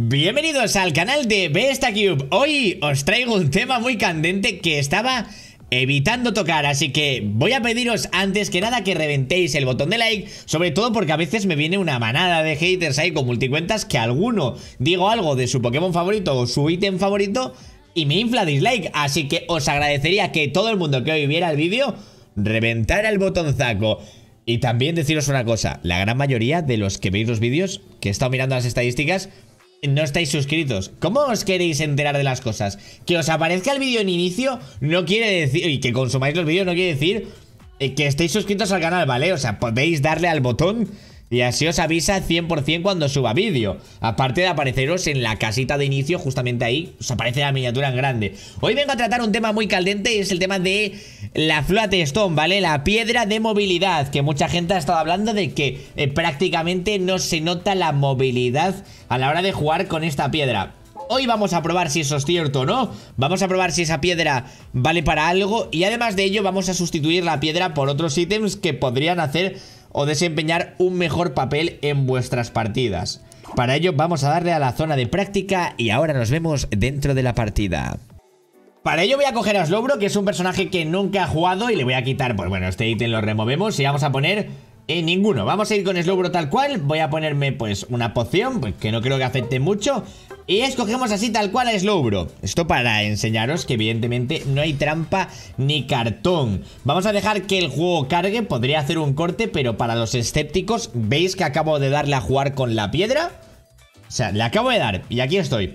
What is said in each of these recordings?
Bienvenidos al canal de Bestacube. Hoy os traigo un tema muy candente que estaba evitando tocar, así que voy a pediros antes que nada que reventéis el botón de like, sobre todo porque a veces me viene una manada de haters ahí con multicuentas que alguno digo algo de su Pokémon favorito o su ítem favorito y me infla dislike, así que os agradecería que todo el mundo que hoy viera el vídeo reventara el botonzaco. Y también deciros una cosa, la gran mayoría de los que veis los vídeos, que he estado mirando las estadísticas, no estáis suscritos. ¿Cómo os queréis enterar de las cosas? Que os aparezca el vídeo en inicio no quiere decir, y que consumáis los vídeos no quiere decir que estéis suscritos al canal, ¿vale? O sea, podéis darle al botón y así os avisa 100% cuando suba vídeo. Aparte de apareceros en la casita de inicio, justamente ahí os aparece la miniatura en grande. Hoy vengo a tratar un tema muy caldente y es el tema de la Float Stone, ¿vale? La piedra de movilidad, que mucha gente ha estado hablando de que prácticamente no se nota la movilidad a la hora de jugar con esta piedra. Hoy vamos a probar si eso es cierto o no. Vamos a probar si esa piedra vale para algo. Y además de ello vamos a sustituir la piedra por otros ítems que podrían hacer o desempeñar un mejor papel en vuestras partidas. Para ello vamos a darle a la zona de práctica y ahora nos vemos dentro de la partida. Para ello voy a coger a Slowbro, que es un personaje que nunca ha jugado, y le voy a quitar, pues bueno, este ítem lo removemos y vamos a poner ninguno. Vamos a ir con Slowbro tal cual. Voy a ponerme pues una poción, pues que no creo que afecte mucho, y escogemos así tal cual a Slowbro. Esto para enseñaros que evidentemente no hay trampa ni cartón. Vamos a dejar que el juego cargue. Podría hacer un corte, pero para los escépticos, ¿veis que acabo de darle a jugar con la piedra? O sea, le acabo de dar y aquí estoy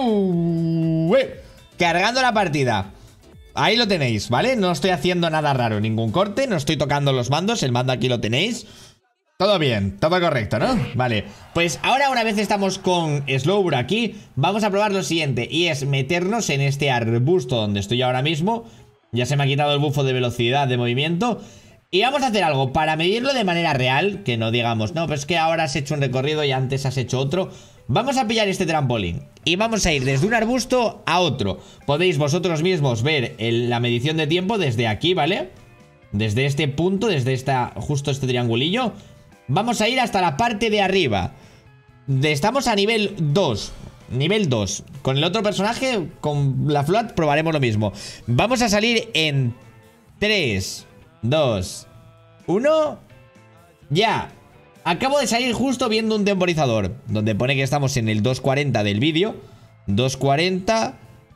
cargando la partida. Ahí lo tenéis, ¿vale? No estoy haciendo nada raro, ningún corte, no estoy tocando los mandos. El mando aquí lo tenéis. Todo bien, todo correcto, ¿no? Vale, pues ahora una vez estamos con Slowbro aquí, vamos a probar lo siguiente, y es meternos en este arbusto donde estoy ahora mismo. Ya se me ha quitado el bufo de velocidad de movimiento. Y vamos a hacer algo para medirlo de manera real, que no digamos, no, pues es que ahora has hecho un recorrido y antes has hecho otro. Vamos a pillar este trampolín y vamos a ir desde un arbusto a otro. Podéis vosotros mismos ver la medición de tiempo desde aquí, ¿vale? Desde este punto, desde justo este triangulillo. Vamos a ir hasta la parte de arriba. Estamos a nivel 2. Nivel 2. Con el otro personaje, con la Float, probaremos lo mismo. Vamos a salir en 3, 2, 1. Ya. Acabo de salir justo viendo un temporizador donde pone que estamos en el 2.40 del vídeo. 2.40.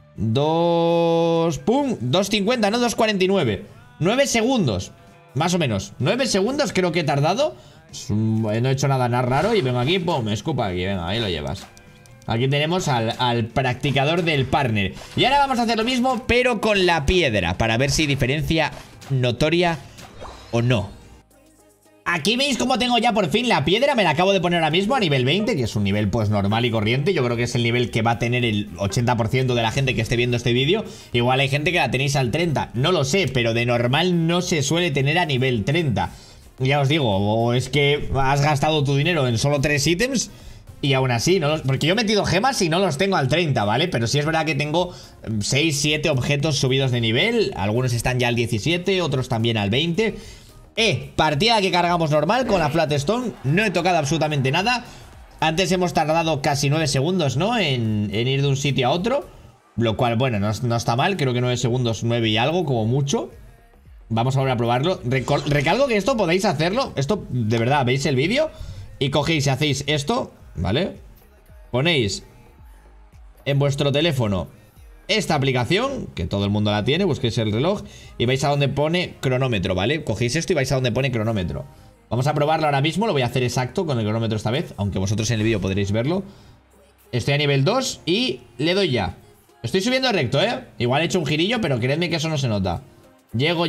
2... ¡Pum! 2.50, no 2.49. 9 segundos. Más o menos. 9 segundos creo que he tardado. No he hecho nada raro y vengo aquí, pum, me escupa aquí, venga, ahí lo llevas. Aquí tenemos al practicador del partner. Y ahora vamos a hacer lo mismo, pero con la piedra, para ver si diferencia notoria o no. Aquí veis cómo tengo ya por fin la piedra. Me la acabo de poner ahora mismo a nivel 20, que es un nivel pues normal y corriente. Yo creo que es el nivel que va a tener el 80% de la gente que esté viendo este vídeo. Igual hay gente que la tenéis al 30, no lo sé, pero de normal no se suele tener a nivel 30. Ya os digo, o es que has gastado tu dinero en solo 3 ítems y aún así, ¿no? Porque yo he metido gemas y no los tengo al 30, ¿vale? Pero sí es verdad que tengo 6, 7 objetos subidos de nivel. Algunos están ya al 17, otros también al 20. Partida que cargamos normal con la Float Stone. No he tocado absolutamente nada. Antes hemos tardado casi 9 segundos, ¿no? En ir de un sitio a otro. Lo cual, bueno, no está mal. Creo que 9 segundos, 9 y algo, como mucho. Vamos a volver a probarlo. Recalco que esto podéis hacerlo. Esto, de verdad, veis el vídeo y cogéis y hacéis esto, ¿vale? Ponéis en vuestro teléfono esta aplicación, que todo el mundo la tiene, busquéis el reloj y vais a donde pone cronómetro, ¿vale? Cogéis esto y vais a donde pone cronómetro. Vamos a probarlo ahora mismo, lo voy a hacer exacto con el cronómetro esta vez, aunque vosotros en el vídeo podréis verlo. Estoy a nivel 2 y le doy ya. Estoy subiendo recto, ¿eh? Igual he hecho un girillo, pero creedme que eso no se nota. Llego.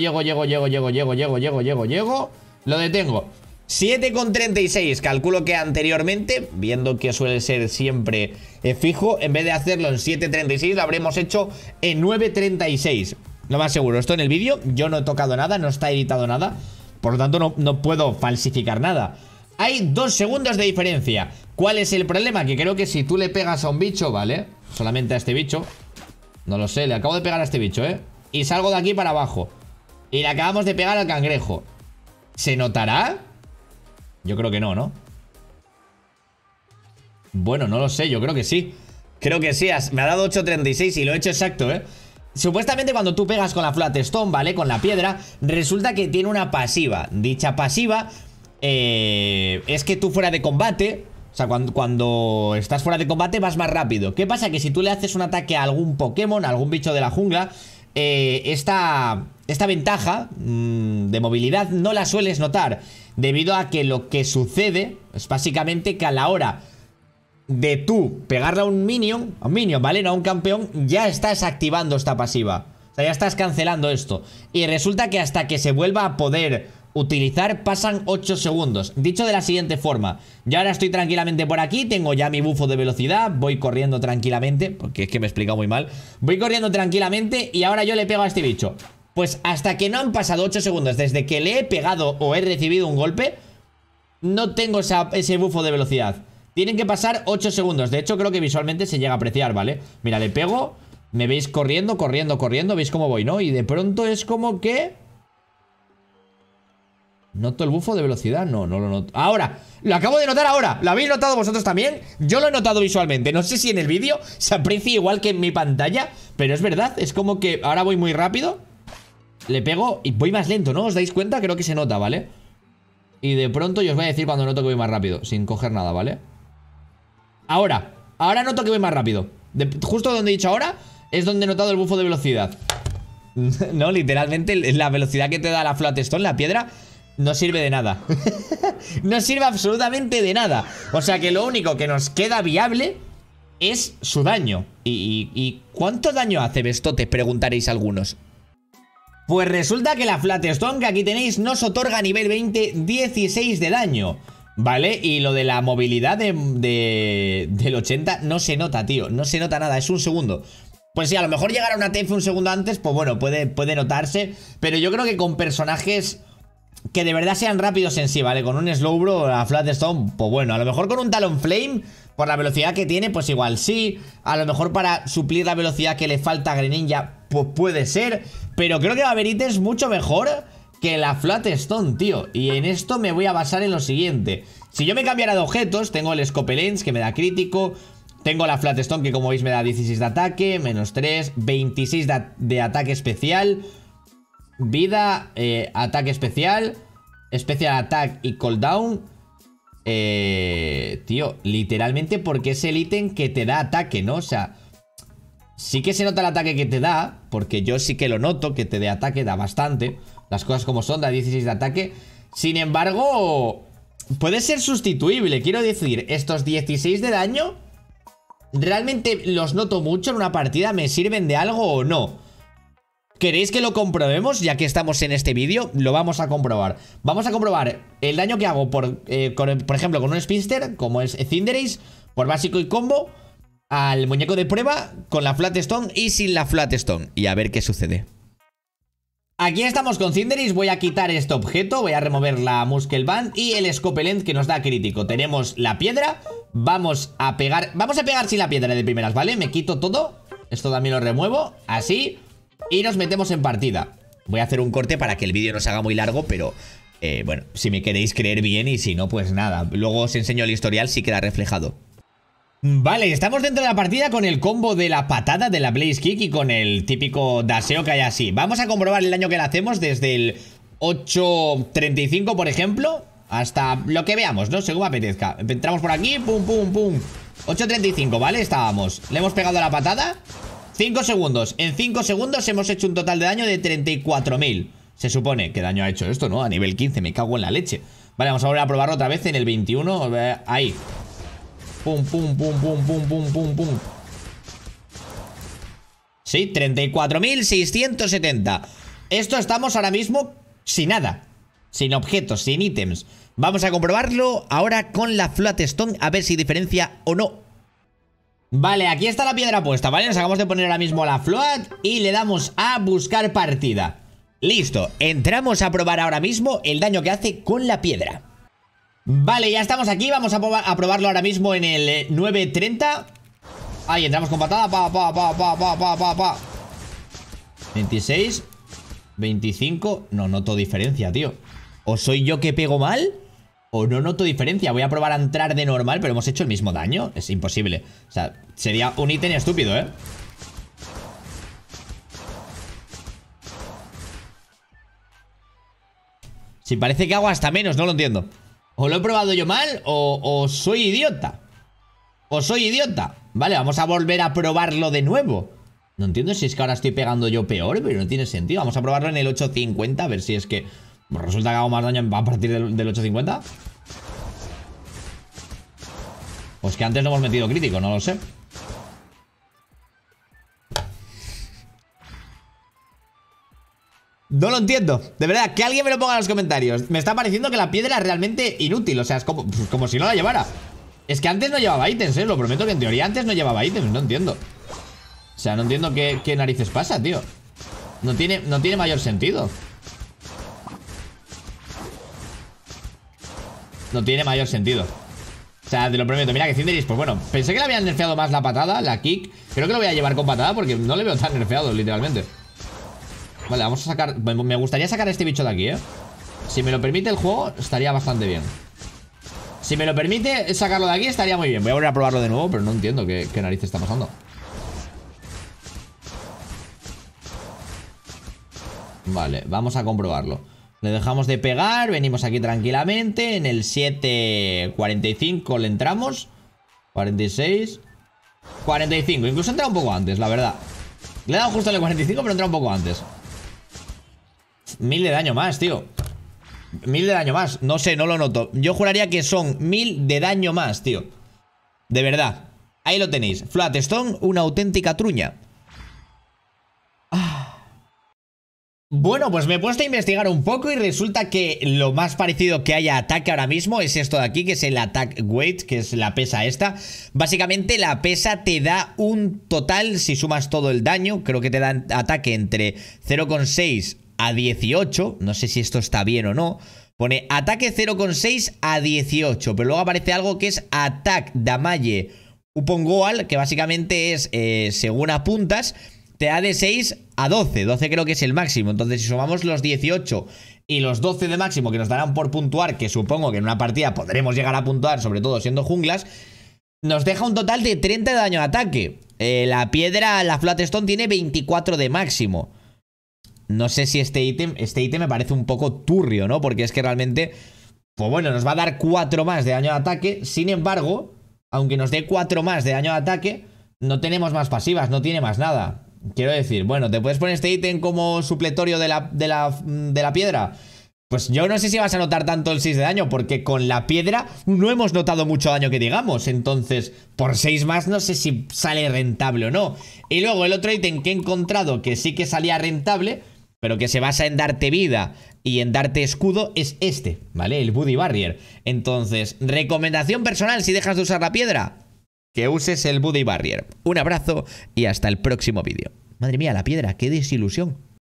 Lo detengo. 7,36. Calculo que anteriormente, viendo que suele ser siempre fijo, en vez de hacerlo en 7,36 lo habremos hecho en 9,36. Lo más seguro. Esto en el vídeo yo no he tocado nada, no está editado nada. Por lo tanto no puedo falsificar nada. Hay 2 segundos de diferencia. ¿Cuál es el problema? Que creo que si tú le pegas a un bicho, ¿vale? Solamente a este bicho. No lo sé, le acabo de pegar a este bicho, ¿eh? Y salgo de aquí para abajo y le acabamos de pegar al cangrejo. ¿Se notará? Yo creo que no, ¿no? Bueno, no lo sé, yo creo que sí. Creo que sí, me ha dado 8.36 y lo he hecho exacto, ¿eh? Supuestamente cuando tú pegas con la Flat Stone, ¿vale? Con la piedra, resulta que tiene una pasiva. Dicha pasiva es que tú fuera de combate, o sea, cuando estás fuera de combate vas más rápido. ¿Qué pasa? Que si tú le haces un ataque a algún Pokémon, a algún bicho de la jungla, esta ventaja de movilidad no la sueles notar, debido a que lo que sucede es básicamente que a la hora de tú pegarle a un minion, ¿vale? No a un campeón, ya estás activando esta pasiva. O sea, ya estás cancelando esto. Y resulta que hasta que se vuelva a poder utilizar pasan 8 segundos. Dicho de la siguiente forma: yo ahora estoy tranquilamente por aquí, tengo ya mi bufo de velocidad, voy corriendo tranquilamente, porque es que me he explicado muy mal. Voy corriendo tranquilamente y ahora yo le pego a este bicho. Pues hasta que no han pasado 8 segundos desde que le he pegado o he recibido un golpe, no tengo ese bufo de velocidad. Tienen que pasar 8 segundos. De hecho, creo que visualmente se llega a apreciar, ¿vale? Mira, le pego, me veis corriendo, corriendo, corriendo. ¿Veis cómo voy, no? Y de pronto es como que... ¿noto el bufo de velocidad? No, no lo noto. ¡Ahora! ¡Lo acabo de notar ahora! ¿Lo habéis notado vosotros también? Yo lo he notado visualmente. No sé si en el vídeo se aprecia igual que en mi pantalla, pero es verdad. Es como que ahora voy muy rápido, le pego y voy más lento, ¿no? ¿Os dais cuenta? Creo que se nota, ¿vale? Y de pronto yo os voy a decir cuando noto que voy más rápido, sin coger nada, ¿vale? Ahora noto que voy más rápido. Justo donde he dicho ahora es donde he notado el bufo de velocidad. No, literalmente la velocidad que te da la Flat Stone, la piedra, no sirve de nada. No sirve absolutamente de nada. O sea que lo único que nos queda viable es su daño. ¿Y cuánto daño hace esto? Te preguntaréis algunos. Pues resulta que la Flat Stone que aquí tenéis nos otorga a nivel 20 16 de daño, ¿vale? Y lo de la movilidad del 80 no se nota, tío. No se nota nada, es un segundo. Pues sí, a lo mejor llegar a una TF un segundo antes, pues bueno, puede notarse. Pero yo creo que con personajes que de verdad sean rápidos en sí, ¿vale? Con un Slowbro, la Flat Stone, pues bueno. A lo mejor con un Talonflame, por la velocidad que tiene, pues igual sí. A lo mejor para suplir la velocidad que le falta a Greninja, pues puede ser. Pero creo que va a haber ítems mucho mejor que la Flat Stone, tío. Y en esto me voy a basar en lo siguiente. Si yo me cambiara de objetos, tengo el Scopelens, que me da crítico. Tengo la Flat Stone, que como veis me da 16 de ataque, menos 3, 26 de ataque especial, vida, ataque especial, Special Attack y Cooldown. Tío, literalmente porque es el ítem que te da ataque, ¿no? O sea, sí que se nota el ataque que te da, porque yo sí que lo noto, que te dé ataque, da bastante. Las cosas como son, da 16 de ataque. Sin embargo, puede ser sustituible. Quiero decir, estos 16 de daño realmente los noto mucho en una partida. ¿Me sirven de algo o no? ¿Queréis que lo comprobemos? Ya que estamos en este vídeo, lo vamos a comprobar. Vamos a comprobar el daño que hago por ejemplo, con un Spinster, como es Cinderace, por básico y combo, al muñeco de prueba, con la Flat Stone y sin la Flat Stone. Y a ver qué sucede. Aquí estamos con Cinderace, voy a quitar este objeto, voy a remover la Muscle Band y el Scopelens que nos da crítico. Tenemos la piedra, vamos a pegar sin la piedra de primeras, ¿vale? Me quito todo, esto también lo remuevo, así, y nos metemos en partida. Voy a hacer un corte para que el vídeo no se haga muy largo, pero bueno, si me queréis creer bien y si no, pues nada. Luego os enseño el historial si queda reflejado. Vale, estamos dentro de la partida con el combo de la patada de la Blaze Kick y con el típico daseo que hay así. Vamos a comprobar el daño que le hacemos desde el 8.35, por ejemplo, hasta lo que veamos, ¿no? Según apetezca. Entramos por aquí, pum, pum, pum. 8.35, ¿vale? Estábamos. Le hemos pegado la patada. 5 segundos. En 5 segundos hemos hecho un total de daño de 34.000. Se supone. ¿Qué daño ha hecho esto, no? A nivel 15, me cago en la leche. Vale, vamos a volver a probarlo otra vez en el 21. Ahí. Pum, pum, pum, pum, pum, pum, pum, pum. Sí, 34.670. Esto estamos ahora mismo sin nada. Sin objetos, sin ítems. Vamos a comprobarlo ahora con la Flat Stone, a ver si diferencia o no. Vale, aquí está la piedra puesta, ¿vale? Nos acabamos de poner ahora mismo la Flat y le damos a buscar partida. Listo, entramos a probar ahora mismo el daño que hace con la piedra. Vale, ya estamos aquí, vamos a probarlo ahora mismo en el 9.30. Ahí, entramos con patada, 26, 25, no noto diferencia, tío. ¿O soy yo que pego mal? O no noto diferencia. Voy a probar a entrar de normal, pero hemos hecho el mismo daño. Es imposible. O sea, sería un ítem estúpido, ¿eh? Si parece que hago hasta menos, no lo entiendo. O lo he probado yo mal, o soy idiota. O soy idiota. Vale, vamos a volver a probarlo de nuevo. No entiendo si es que ahora estoy pegando yo peor, pero no tiene sentido. Vamos a probarlo en el 850, a ver si es que... Pues resulta que hago más daño a partir del 850. Pues que antes no hemos metido crítico, no lo sé. No lo entiendo, de verdad, que alguien me lo ponga en los comentarios. Me está pareciendo que la piedra es realmente inútil. O sea, es como si no la llevara. Es que antes no llevaba ítems, lo prometo que en teoría antes no llevaba ítems, no entiendo. O sea, no entiendo qué narices pasa, tío. No tiene mayor sentido. No tiene mayor sentido. O sea, te lo prometo. Mira que Cinderis, pues bueno, pensé que le habían nerfeado más la patada, la kick. Creo que lo voy a llevar con patada porque no le veo tan nerfeado, literalmente. Vale, vamos a sacar... Me gustaría sacar a este bicho de aquí, Si me lo permite el juego, estaría bastante bien. Si me lo permite sacarlo de aquí, estaría muy bien. Voy a volver a probarlo de nuevo, pero no entiendo qué narices está pasando. Vale, vamos a comprobarlo. Le dejamos de pegar, venimos aquí tranquilamente. En el 7:45 le entramos. 46 45, incluso entra un poco antes, la verdad. Le he dado justo en el 45, pero entra un poco antes. 1000 de daño más, tío. 1000 de daño más, no sé, no lo noto. Yo juraría que son 1000 de daño más, tío. De verdad. Ahí lo tenéis, Flat Stone, una auténtica truña. Bueno, pues me he puesto a investigar un poco y resulta que lo más parecido que hay a ataque ahora mismo es esto de aquí, que es el Attack Weight, que es la pesa esta. Básicamente la pesa te da un total, si sumas todo el daño, creo que te da ataque entre 0,6 a 18, no sé si esto está bien o no. Pone ataque 0,6 a 18, pero luego aparece algo que es Attack Damage Upon Goal, que básicamente es, según apuntas, te da de 6 a 12. 12 creo que es el máximo. Entonces si sumamos los 18 y los 12 de máximo que nos darán por puntuar, que supongo que en una partida podremos llegar a puntuar, sobre todo siendo junglas, nos deja un total de 30 de daño de ataque. La piedra, la Flat Stone, tiene 24 de máximo. No sé si este ítem me parece un poco turrio, ¿no? Porque es que realmente, pues bueno, nos va a dar 4 más de daño de ataque. Sin embargo, aunque nos dé 4 más de daño de ataque, no tenemos más pasivas, no tiene más nada. Quiero decir, bueno, ¿te puedes poner este ítem como supletorio de la piedra? Pues yo no sé si vas a notar tanto el 6 de daño, porque con la piedra no hemos notado mucho daño que digamos. Entonces, por 6 más no sé si sale rentable o no. Y luego el otro ítem que he encontrado que sí que salía rentable, pero que se basa en darte vida y en darte escudo, es este, ¿vale? El Buddy Barrier. Entonces, recomendación personal si dejas de usar la piedra, que uses el Buddy Barrier. Un abrazo y hasta el próximo vídeo. Madre mía, la piedra, qué desilusión.